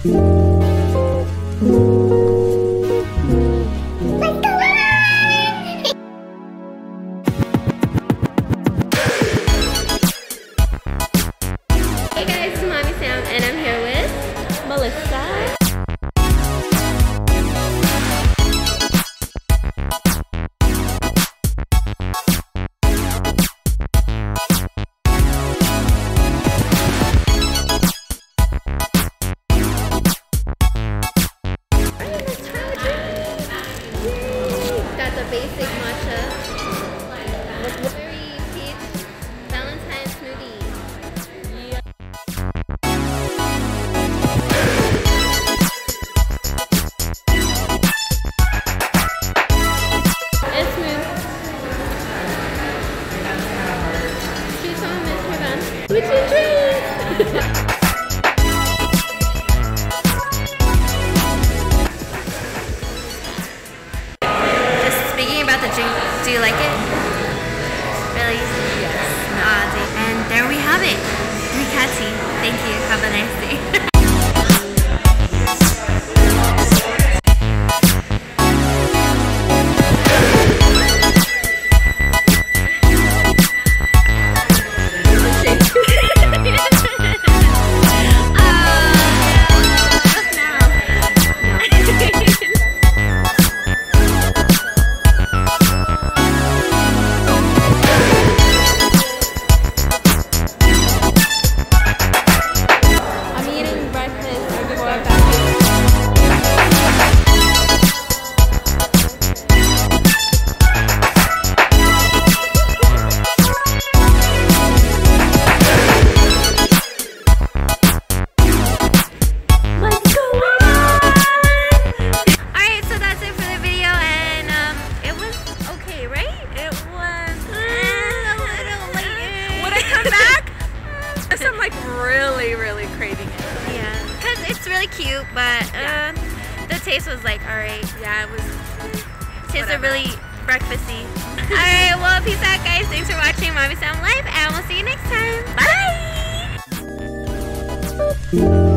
Hey guys, it's Mommy Sam, and I'm here with Melissa. Got the basic matcha with berry peach Valentine smoothie. It's smooth. She's so Mr. Van. Which is drink. Speaking about the drink, do you like it? Really? Yes. And there we have it. 3 cat tea. Thank you. Have a nice day. Really craving it. Yeah, because it's really cute, but the taste was like, alright. Yeah, it was. Tasted really breakfasty. Alright, well, peace out, guys. Thanks for watching Mommy Sam Life, and we'll see you next time. Bye!